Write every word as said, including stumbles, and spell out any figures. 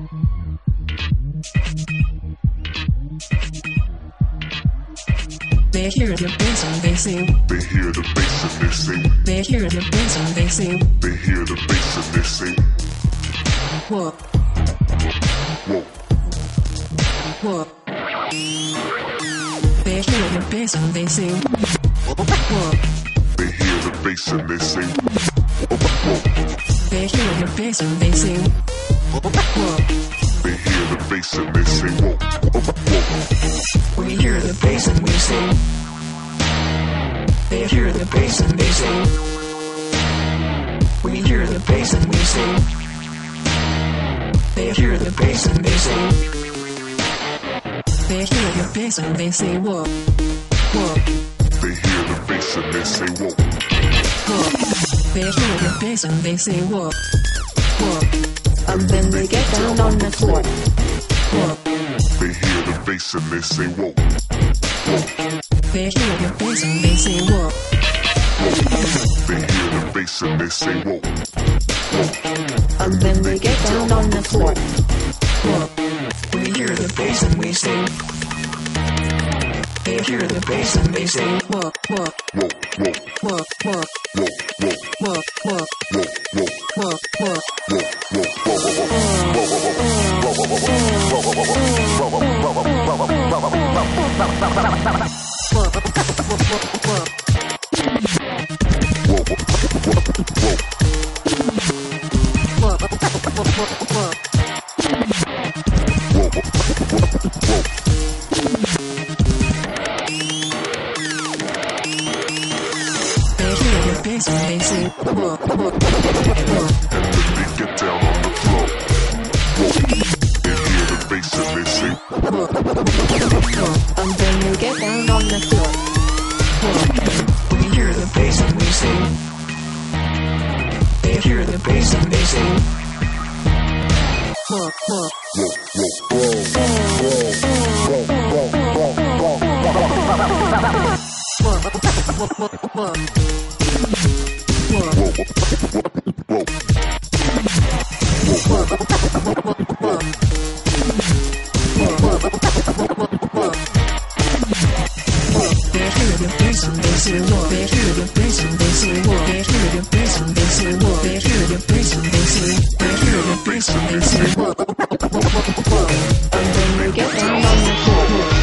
They hear the bass and they sing. They hear the bass and they sing. They hear the bass and they sing. They hear the bass and they sing. Whoa. Whoa. Whoa. They hear the bass and they sing. Whoa. They hear the bass and they sing. Whoa. They hear the bass and they sing. Whoa. They hear the bass and they sing. Whoa. Whoa. We hear the bass and we sing. They hear the bass and they sing. We hear the bass and we sing. They hear the bass and they sing. They hear the bass and they say whoa, whoa. They hear the bass and they say whoa, whoa. They hear the bass and they say whoa, whoa. And then they get down on the floor. Whoa. They hear the bass and they say whoa, whoa. They hear the bass and they say whoa, They hear the bass and they say whoa, whoa. And then they get down on the floor. Whoa. We hear the bass and we sing. They hear the bass and they sing. Whoa, whoa, whoa, whoa, whoa, whoa, whoa, whoa, whoa, whoa, whoa, whoa, whoa, whoa. And they say, whoa, whoa, whoa. And then they get down on the floor. Whoa. They hear the bass and they say, whoa, whoa. And then they get down on the floor. Whoa. We hear the bass and we sing. They hear the bass and they sing. Whoa, whoa, whoa, whoa, whoa, whoa, whoa, whoa. They hear the bass and they say whoa. They hear the bass and they say whoa. They hear the bass and they say whoa. They hear the bass and they say. They hear the bass and they say whoa. And then they get down on the floor.